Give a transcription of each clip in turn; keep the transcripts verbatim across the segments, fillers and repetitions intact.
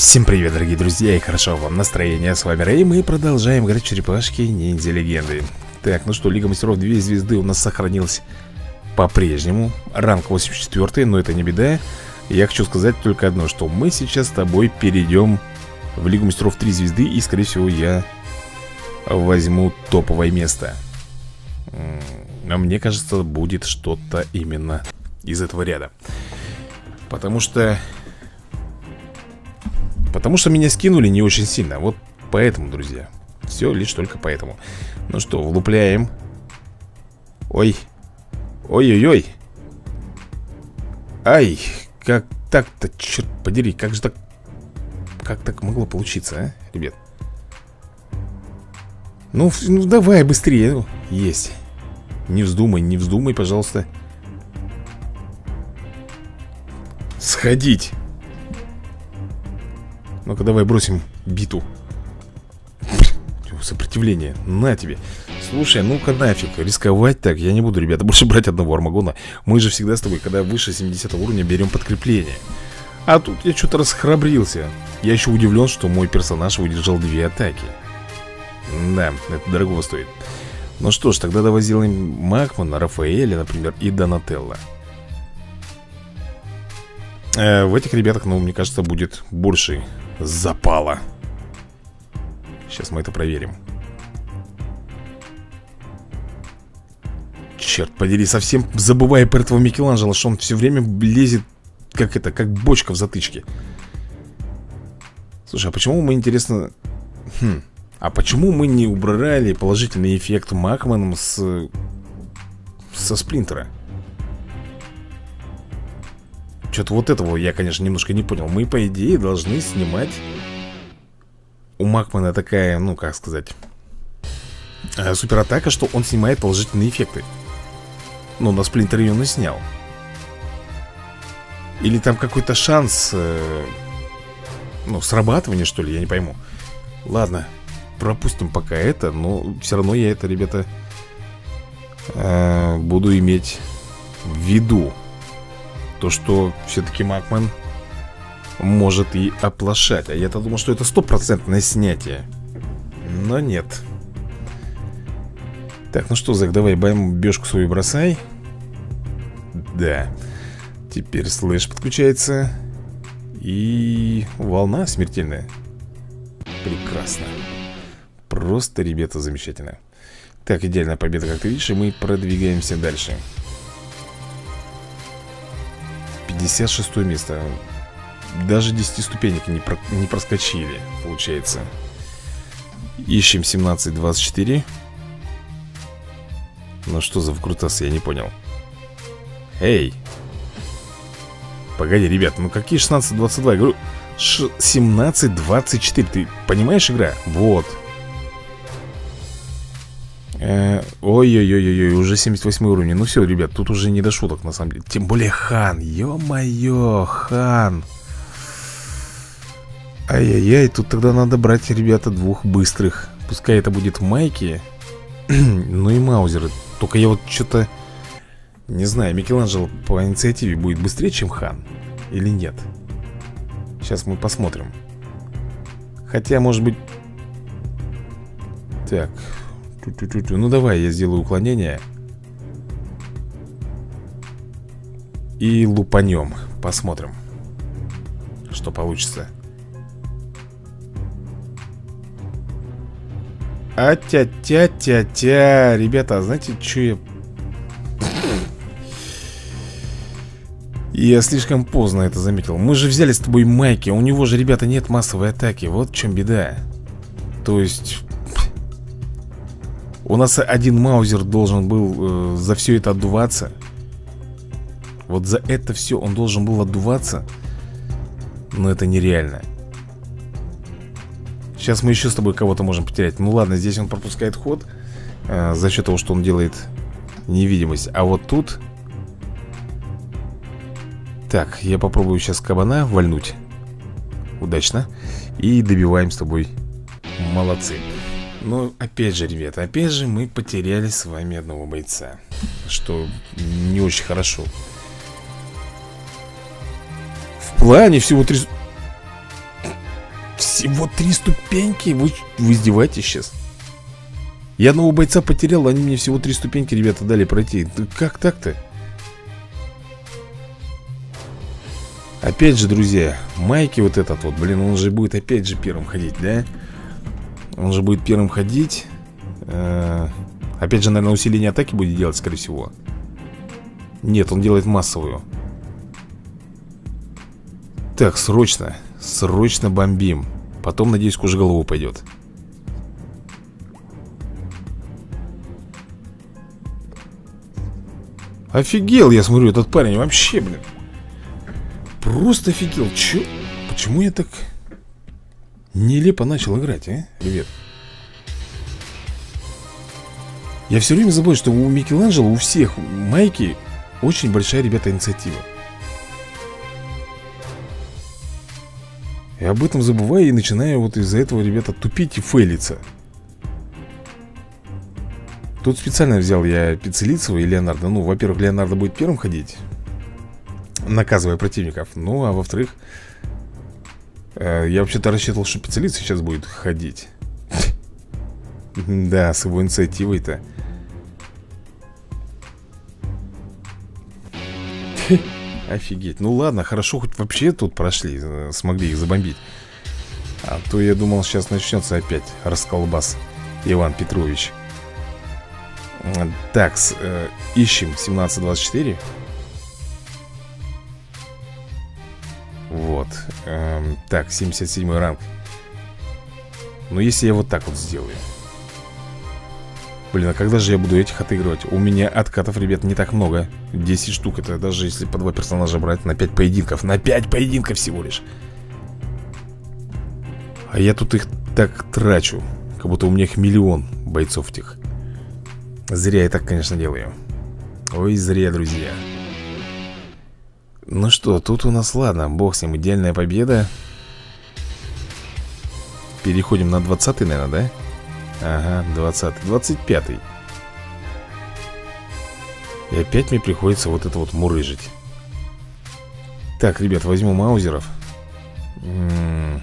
Всем привет, дорогие друзья, и хорошо вам настроение. С вами Рэй, мы продолжаем играть в черепашки ниндзя легенды. Так, ну что, Лига мастеров две звезды у нас сохранилась по-прежнему. Ранг восемьдесят четыре, но это не беда. Я хочу сказать только одно, что мы сейчас с тобой перейдем в Лигу мастеров три звезды. И, скорее всего, я возьму топовое место. А мне кажется, будет что-то именно из этого ряда. Потому что... Потому что меня скинули не очень сильно. Вот поэтому, друзья. Все лишь только поэтому. Ну что, влупляем. Ой. Ой-ой-ой. Ай, как так-то, черт подери. Как же так... Как так могло получиться, а, ребят? Ну, ну давай быстрее. Ну, есть. Не вздумай, не вздумай, пожалуйста. Сходить. Ну-ка, давай бросим биту. Сопротивление, на тебе. Слушай, ну-ка нафиг, рисковать так я не буду, ребята, больше брать одного Армагона. Мы же всегда с тобой, когда выше семидесятого уровня, берем подкрепление. А тут я что-то расхрабрился. Я еще удивлен, что мой персонаж выдержал две атаки. Да, это дорого стоит. Ну что ж, тогда давай сделаем Макмана, Рафаэля, например, и Донателло. э, В этих ребятах, ну, мне кажется, будет больше запала. Сейчас мы это проверим. Черт подери, совсем забывая про этого Микеланджело, что он все время лезет, как это, как бочка в затычке. Слушай, а почему мы, интересно... Хм, а почему мы не убрали положительный эффект Макманом с... со Сплинтера? Что-то вот этого я, конечно, немножко не понял. Мы, по идее, должны снимать... У Макмана такая, ну, как сказать, суператака, что он снимает положительные эффекты. Но на Сплинтер ее не снял. Или там какой-то шанс, э, ну, срабатывания, что ли, я не пойму. Ладно, пропустим пока это. Но все равно я это, ребята, э, буду иметь в виду. То, что все-таки Макман может и оплошать. А я-то думал, что это стопроцентное снятие. Но нет. Так, ну что, Зак, давай бомбежку свою бросай. Да. Теперь слэш подключается. И волна смертельная. Прекрасно. Просто, ребята, замечательно. Так, идеальная победа, как ты видишь. И мы продвигаемся дальше. пятьдесят шестое место. Даже десять ступенек не, про, не проскочили, получается. Ищем семнадцать двадцать четыре. Ну что за вкрутасы, я не понял. Эй! Погоди, ребят, ну какие шестнадцать двадцать два? Я говорю, семнадцать двадцать четыре. Ты понимаешь, игра? Вот. Ой-ой-ой-ой, уже семьдесят восьмой уровень. Ну все, ребят, тут уже не до шуток, на самом деле. Тем более Хан, ё-моё, Хан. Ай-яй-яй, тут тогда надо брать, ребята, двух быстрых. Пускай это будет Майки. Ну и Маузеры. Только я вот что-то не знаю, Микеланджело по инициативе будет быстрее, чем Хан? Или нет? Сейчас мы посмотрим. Хотя, может быть... Так. Ту-ту-ту-ту. Ну давай, я сделаю уклонение. И лупанем. Посмотрим, что получится. А-тя-тя-тя-тя. Ребята, знаете, что я... Я слишком поздно это заметил. Мы же взяли с тобой Майки, а у него же, ребята, нет массовой атаки. Вот в чем беда. То есть... У нас один Маузер должен был э, за все это отдуваться. Вот за это все он должен был отдуваться. Но это нереально. Сейчас мы еще с тобой кого-то можем потерять. Ну ладно, здесь он пропускает ход э, за счет того, что он делает невидимость. А вот тут... Так, я попробую сейчас кабана вальнуть. Удачно. И добиваем с тобой. Молодцы. Но опять же, ребята, опять же мы потеряли с вами одного бойца. Что не очень хорошо. В плане всего три... Всего три ступеньки? Вы, вы издеваетесь сейчас? Я одного бойца потерял, они мне всего три ступеньки, ребята, дали пройти. Да как так-то? Опять же, друзья, Майки вот этот вот, блин, он же будет опять же первым ходить, да? Он же будет первым ходить. э Опять же, наверное, усиление атаки будет делать, скорее всего. Нет, он делает массовую. Так, срочно. Срочно бомбим. Потом, надеюсь, кожеголову пойдет. Офигел, я смотрю, этот парень вообще, блин. Просто офигел. Чё? Почему я так нелепо начал играть, а, ребят? Я все время забываю, что у Микеланджело, у всех Майки очень большая, ребята, инициатива. И об этом забываю и начинаю вот из-за этого, ребята, тупить и фейлиться. Тут специально взял я Пиццелицева и Леонардо. Ну, во-первых, Леонардо будет первым ходить, наказывая противников. Ну, а во-вторых, э, я вообще-то рассчитывал, что Пиццелицев сейчас будет ходить. Да, с его инициативой-то. Офигеть. Ну ладно, хорошо, хоть вообще тут прошли, смогли их забомбить. А то я думал, сейчас начнется опять расколбас, Иван Петрович. Так, э, ищем семнадцать двадцать четыре. Вот эм, так, семьдесят седьмой ранг. Но если я вот так вот сделаю. Блин, а когда же я буду этих отыгрывать? У меня откатов, ребят, не так много. десять штук, это даже если по два персонажа брать. На пять поединков, на пять поединков всего лишь. А я тут их так трачу, как будто у меня их миллион бойцов этих. Зря я так, конечно, делаю. Ой, зря, друзья. Ну что, тут у нас, ладно, бог с ним, идеальная победа. Переходим на двадцатый, наверное, да? Ага, двадцатый, двадцать пятый. И опять мне приходится вот это вот мурыжить. Так, ребят, возьму маузеров. М-м-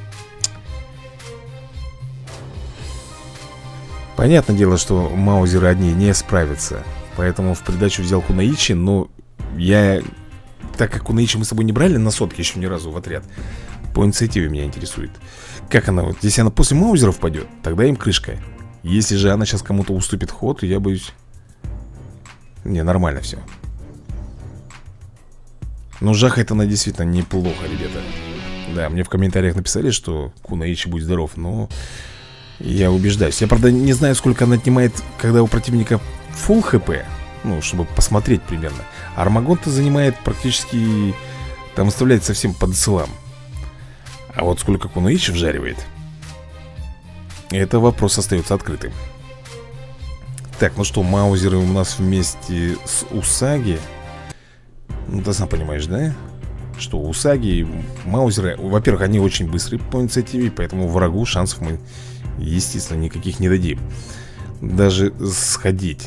Понятное дело, что маузеры одни не справятся. Поэтому в придачу взял Кунаичи. Но я... Так как Кунаичи мы с собой не брали на сотке еще ни разу в отряд, по инициативе меня интересует. Как она, вот если она после маузеров пойдет, тогда им крышка. Если же она сейчас кому-то уступит ход, я боюсь... Не, нормально все. Но жахает она действительно неплохо, ребята. Да, мне в комментариях написали, что Кунаичи будь здоров, но... Я убеждаюсь. Я, правда, не знаю, сколько она отнимает, когда у противника фулл хп. Ну, чтобы посмотреть примерно. А Армагон-то занимает практически... Там оставляет совсем под селам. А вот сколько Кунаичи вжаривает, это вопрос остается открытым. Так, ну что, маузеры у нас вместе с Усаги. Ну, ты сам понимаешь, да? Что Усаги, маузеры, во-первых, они очень быстрые по инициативе, поэтому врагу шансов мы, естественно, никаких не дадим. Даже сходить.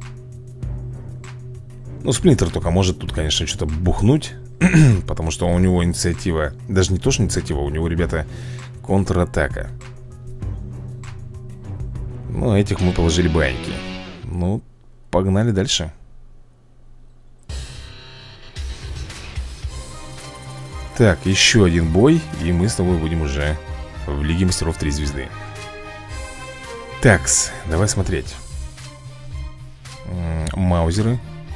Ну, Сплинтер только может тут, конечно, что-то бухнуть. Потому что у него инициатива... Даже не то, что инициатива, у него, ребята, контратака. Ну, этих мы положили баньки. Ну, погнали дальше. Так, еще один бой, и мы с тобой будем уже в Лиге Мастеров три звезды. Такс, давай смотреть. М-м, маузеры.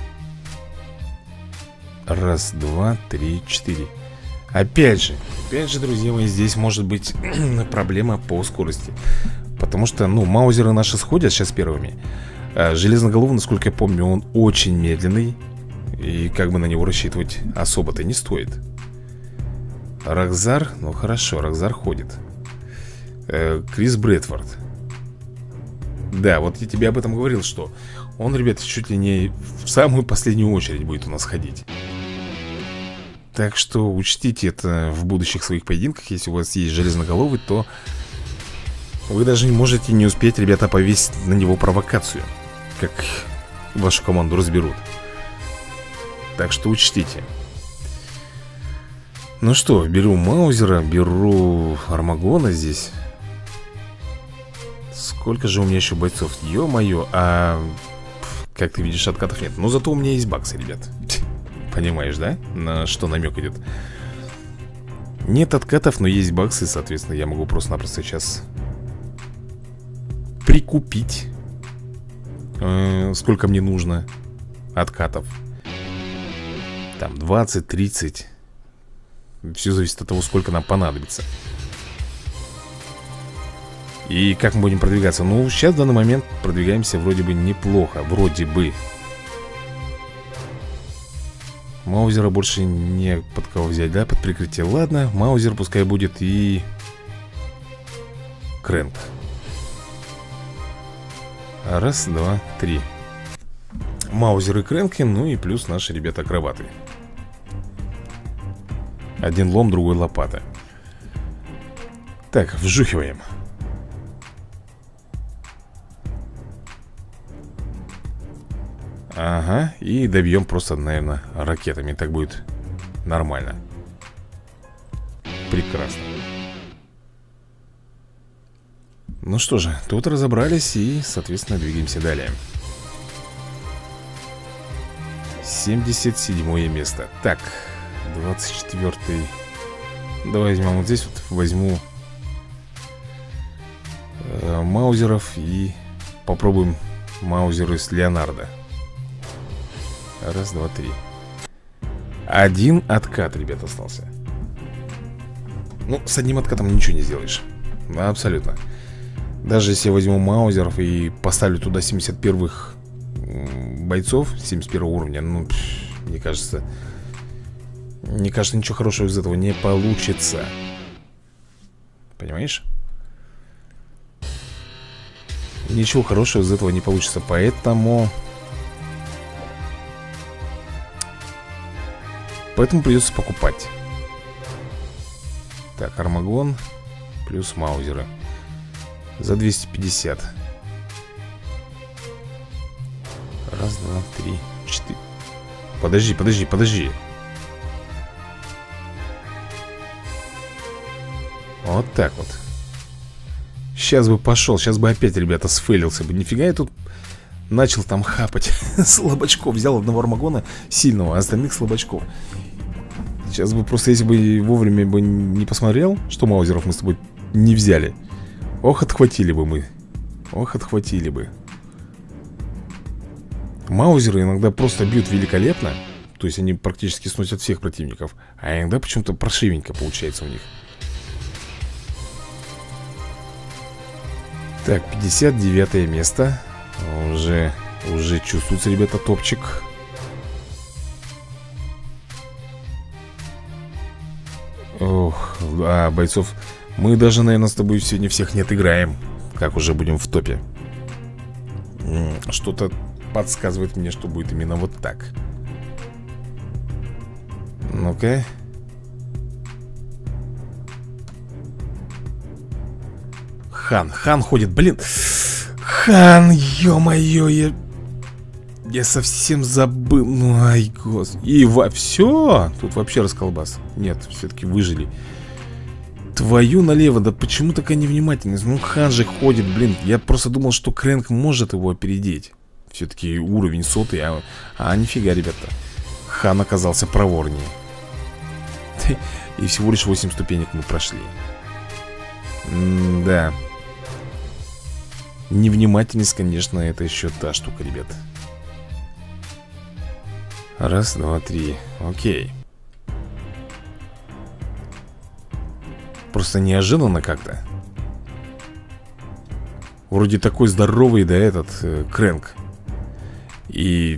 Раз, два, три, четыре. Опять же, опять же, друзья мои, здесь может быть проблема по скорости. Потому что, ну, маузеры наши сходят сейчас первыми. А Железноголовый, насколько я помню, он очень медленный. И как бы на него рассчитывать особо-то не стоит. Рокзар, ну хорошо, Рокзар ходит. э, Крис Брэдфорд. Да, вот я тебе об этом говорил, что он, ребята, чуть ли не в самую последнюю очередь будет у нас ходить. Так что учтите это в будущих своих поединках. Если у вас есть Железноголовый, то вы даже можете не успеть, ребята, повесить на него провокацию, как вашу команду разберут. Так что учтите. Ну что, беру Маузера, беру Армагона здесь. Сколько же у меня еще бойцов? Ё-моё, а... Как ты видишь, откатов нет. Но зато у меня есть баксы, ребят. Понимаешь, да? На что намек идет? Нет откатов, но есть баксы. Соответственно, я могу просто-напросто сейчас прикупить э, сколько мне нужно откатов. Там двадцать, тридцать. Все зависит от того, сколько нам понадобится. И как мы будем продвигаться? Ну, сейчас в данный момент продвигаемся вроде бы неплохо. Вроде бы. Маузера больше не под кого взять, да? Под прикрытие. Ладно, Маузер пускай будет и... Крэнк. Раз, два, три. Маузер и Крэнки, ну и плюс наши ребята-акробаты. Один лом, другой лопата. Так, вжухиваем. Ага, и добьем просто, наверное, ракетами. Так будет нормально. Прекрасно. Ну что же, тут разобрались и, соответственно, двигаемся далее. семьдесят седьмое место. Так, двадцать четвёртый. Давай возьмем вот здесь вот. Возьму э, Маузеров и попробуем Маузеры с Леонардо. Раз, два, три. Один откат, ребят, остался. Ну, с одним откатом ничего не сделаешь. Абсолютно. Даже если я возьму Маузеров и поставлю туда семьдесят первых бойцов семьдесят первого уровня, ну, пфф, мне кажется, мне кажется, ничего хорошего из этого не получится. Понимаешь? Ничего хорошего из этого не получится. Поэтому Поэтому придется покупать. Так, Армагон плюс Маузеры за двести пятьдесят. Раз, два, три, четыре. Подожди, подожди, подожди. Вот так вот. Сейчас бы пошел, сейчас бы опять, ребята, сфейлился бы. Нифига я тут начал там хапать слабачков. Взял одного Армагона сильного, а остальных слабачков. Сейчас бы просто, если бы вовремя бы не посмотрел, что Маузеров мы с тобой не взяли. Ох, отхватили бы мы. Ох, отхватили бы. Маузеры иногда просто бьют великолепно. То есть они практически сносят всех противников. А иногда почему-то паршивенько получается у них. Так, пятьдесят девятое место. Уже, уже чувствуется, ребята, топчик. Ох, а бойцов мы даже, наверное, с тобой сегодня всех не отыграем. Как уже будем в топе. Что-то подсказывает мне, что будет именно вот так. Ну-ка. Хан, Хан ходит, блин. Хан, ё-моё, я... Я совсем забыл. Ну, ай, господи. И во... Все, тут вообще расколбас. Нет, все-таки выжили. Твою налево, да почему такая невнимательность? Ну, Хан же ходит, блин. Я просто думал, что Крэнк может его опередить. Все-таки уровень сотый, а... А нифига, ребята. Хан оказался проворнее. И всего лишь восемь ступенек мы прошли. М-да. Невнимательность, конечно, это еще та штука, ребят. Раз, два, три. Окей. Просто неожиданно как-то. Вроде такой здоровый, да, этот э, Крэнк. И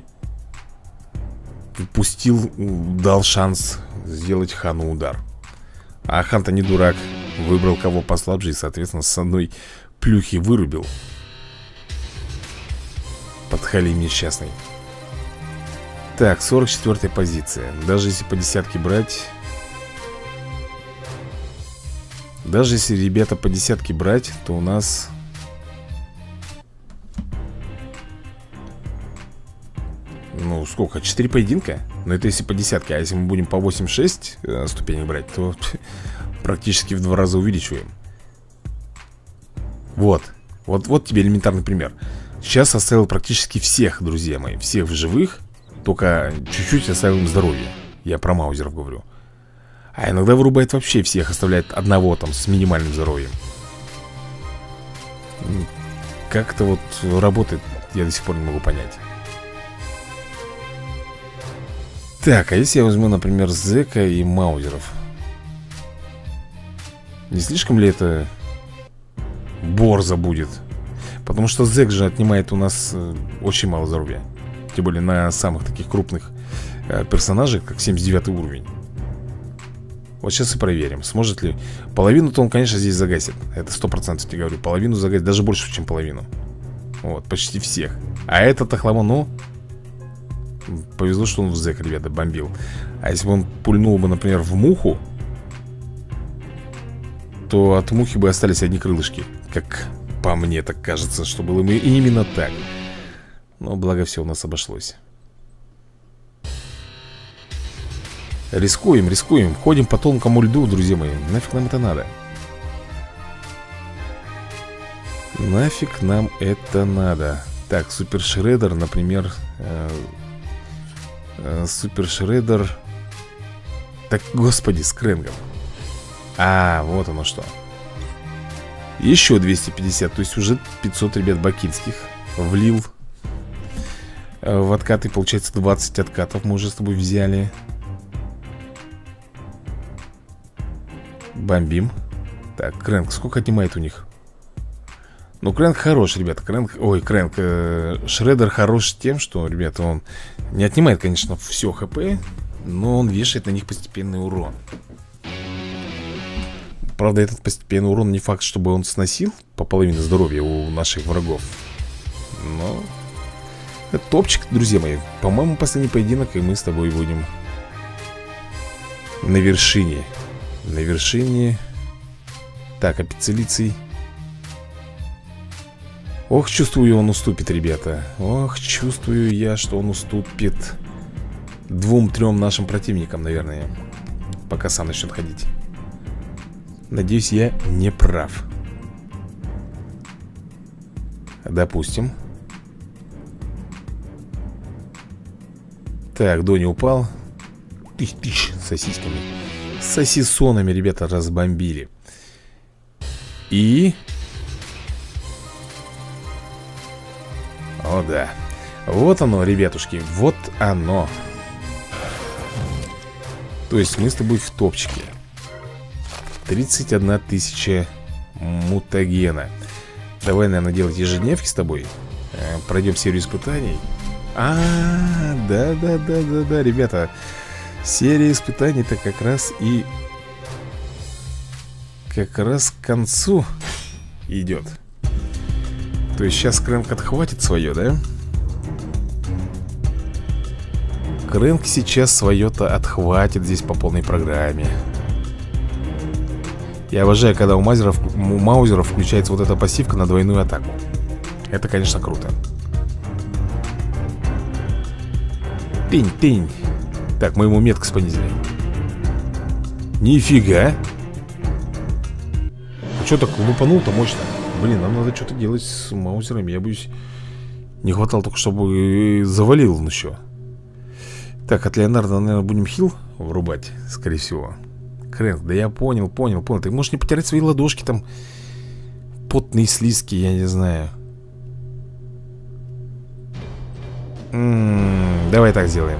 пустил, дал шанс сделать Хану удар. А Хан-то не дурак. Выбрал кого послабже и, соответственно, с одной плюхи вырубил. Подхалим несчастный. Так, сорок четвёртая позиция. Даже если по десятке брать... Даже если, ребята, по десятке брать, то у нас... Ну, сколько? четыре поединка? Но это если по десятке. А если мы будем по восемь-шесть э, ступенек брать, то практически в два раза увеличиваем. Вот. Вот, вот тебе элементарный пример. Сейчас оставил практически всех, друзья мои. Всех в живых. Только чуть-чуть оставил им здоровье. Я про маузеров говорю. А иногда вырубает вообще всех. Оставляет одного там с минимальным здоровьем. Как это вот работает, я до сих пор не могу понять. Так, а если я возьму, например, Зека и маузеров? Не слишком ли это борзо будет? Потому что Зек же отнимает у нас очень мало здоровья. Тем более на самых таких крупных э, персонажей, как семьдесят девятый уровень. Вот сейчас и проверим, сможет ли. Половину-то он, конечно, здесь загасит. Это сто процентов тебе говорю. Половину загасит, даже больше, чем половину. Вот, почти всех. А этот охламон, ну, повезло, что он в Зека, ребята, бомбил. А если бы он пульнул бы, например, в муху, то от мухи бы остались одни крылышки. Как по мне так кажется, что было бы именно так. Но благо все у нас обошлось. Рискуем, рискуем. Ходим по тонкому льду, друзья мои. Нафиг нам это надо? Нафиг нам это надо? Так, Супер Шреддер, например. э, э, Супер Шреддер. Так, господи, с Крэнгом. А, вот оно что. Еще двести пятьдесят, то есть уже пятьсот, ребят, бакинских влил э, в откаты. Получается двадцать откатов мы уже с тобой взяли. Бомбим. Так, Крэнк, сколько отнимает у них? Ну, Крэнк хорош, ребята. Крэнк, ой, Крэнк э, Шреддер хорош тем, что, ребята, он не отнимает, конечно, все ХП, но он вешает на них постепенный урон. Правда, этот постепенный урон не факт, чтобы он сносил по половине здоровья у наших врагов. Но это топчик, друзья мои. По-моему, последний поединок, и мы с тобой будем на вершине. На вершине. Так, апицелиций. Ох, чувствую, он уступит, ребята. Ох, чувствую я, что он уступит двум-трем нашим противникам, наверное. Пока сам начнет ходить. Надеюсь, я не прав. Допустим. Так, Дони упал. Тыщ-тыщ, сосисками. Сосисонами, ребята, разбомбили. И... О, да. Вот оно, ребятушки, вот оно. То есть мы с тобой в топчике. тридцать одна тысяча мутагена. Давай, наверное, делать ежедневки с тобой. э, Пройдем серию испытаний. А, да-да-да-да-да, ребята. Серия испытаний-то как раз и Как раз к концу идет. То есть сейчас Крэнк отхватит свое, да? Крэнк сейчас свое-то отхватит здесь по полной программе. Я обожаю, когда у Маузеров, у Маузеров включается вот эта пассивка на двойную атаку. Это, конечно, круто. Тынь-тынь. Так, мы ему меткость понизили. Нифига. А что так лупанул-то мощно? Блин, нам надо что-то делать с Маузерами. Я боюсь, не хватало только, чтобы завалил он еще. Так, от Леонардо, наверное, будем хил врубать, скорее всего. Крэнк, да я понял, понял, понял. Ты можешь не потерять свои ладошки там. Потные, слизкие, я не знаю. М-м, давай так сделаем.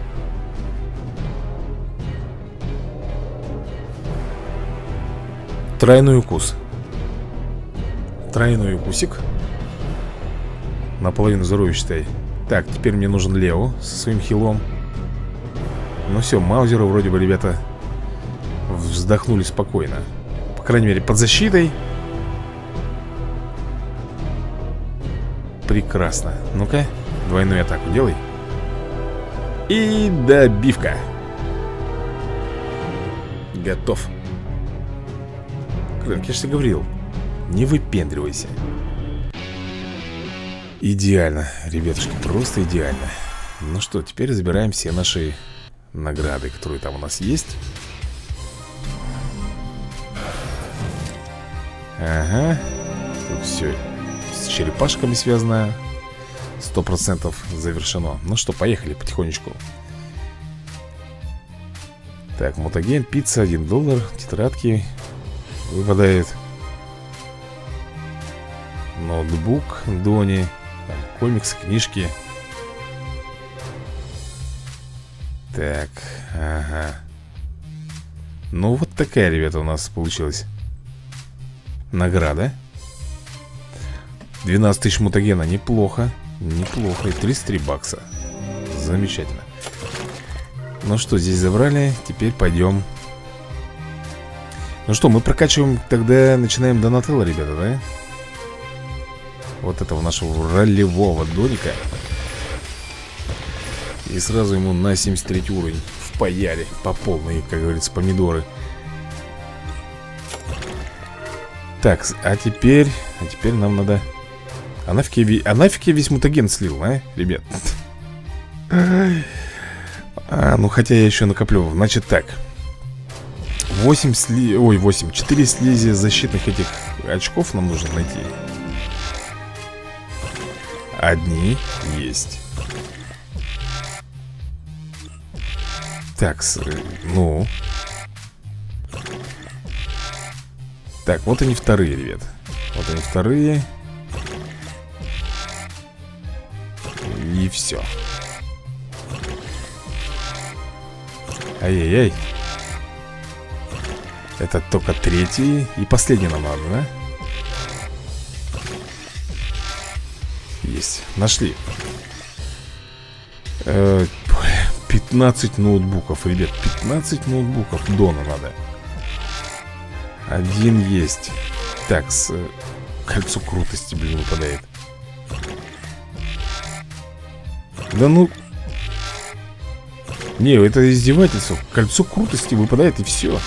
Тройной укус. Тройной укусик. Наполовину здоровья, считай. Так, теперь мне нужен Лео со своим хилом. Ну все, Маузеры вроде бы, ребята, вздохнули спокойно. По крайней мере, под защитой. Прекрасно. Ну-ка, двойную атаку делай. И добивка. Готов. Крэнк, я же тебе говорил, не выпендривайся. Идеально, ребятушки, просто идеально. Ну что, теперь забираем все наши награды, которые там у нас есть. Ага. Тут все с черепашками связано. Сто процентов завершено. Ну что, поехали потихонечку. Так, мутаген, пицца, один доллар. Тетрадки выпадает. Ноутбук Дони. Там комиксы, книжки. Так, ага. Ну вот такая, ребята, у нас получилась награда. двенадцать тысяч мутагена, неплохо. Неплохо, и тридцать три бакса. Замечательно. Ну что, здесь забрали, теперь пойдем. Ну что, мы прокачиваем, тогда начинаем Донателло, ребята, да? Вот этого нашего ролевого Доника. И сразу ему на семьдесят третий уровень впаяли по полной, как говорится, помидоры. Так, а теперь, а теперь нам надо... А нафиг я, а нафиг я весь мутаген слил, а, ребят? А, ну хотя я еще накоплю. Значит так, восемь сли... Ой, восемь, четыре слизи защитных этих очков нам нужно найти. Одни есть. Так, ну. Так, вот они вторые, ребят. Вот они вторые. И все. Ай-яй-яй. Это только третий. И последний нам надо, да? Есть, нашли. э, пятнадцать ноутбуков, ребят. Пятнадцать ноутбуков Дона надо. Один есть. Так, с... кольцо крутости, блин, выпадает. Да ну... Не, это издевательство. Кольцо крутости выпадает и все.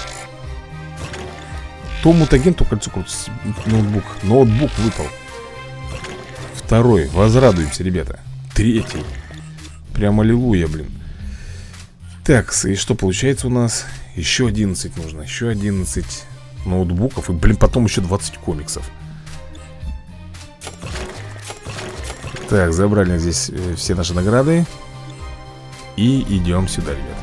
То мутаген, то кольцо крутости. Ноутбук. Ноутбук выпал. Второй. Возрадуемся, ребята. Третий. Прям аллилуйя, блин. Так, и что получается у нас? Еще одиннадцать нужно. Еще одиннадцать ноутбуков. И, блин, потом еще двадцать комиксов. Так, забрали здесь все наши награды. И идем сюда, ребят.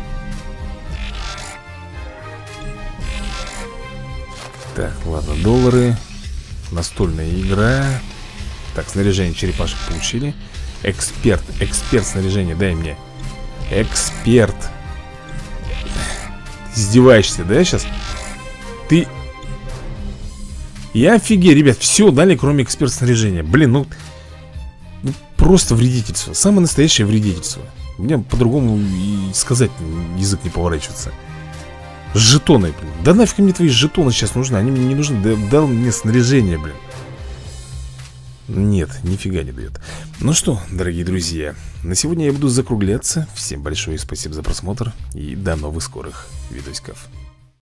Так, ладно, доллары. Настольная игра. Так, снаряжение черепашек получили. Эксперт, эксперт снаряжения, дай мне. Эксперт. Издеваешься, да, сейчас? Ты... Я офигею, ребят, все дали, кроме эксперт снаряжения. Блин, ну... ну просто вредительство. Самое настоящее вредительство. У меня по-другому и сказать язык не поворачивается. Жетоны, блин. Да нафиг мне твои жетоны сейчас нужны. Они мне не нужны. Да, дал мне снаряжение, блин. Нет, нифига не дает. Ну что, дорогие друзья, на сегодня я буду закругляться. Всем большое спасибо за просмотр. И до новых скорых видосиков.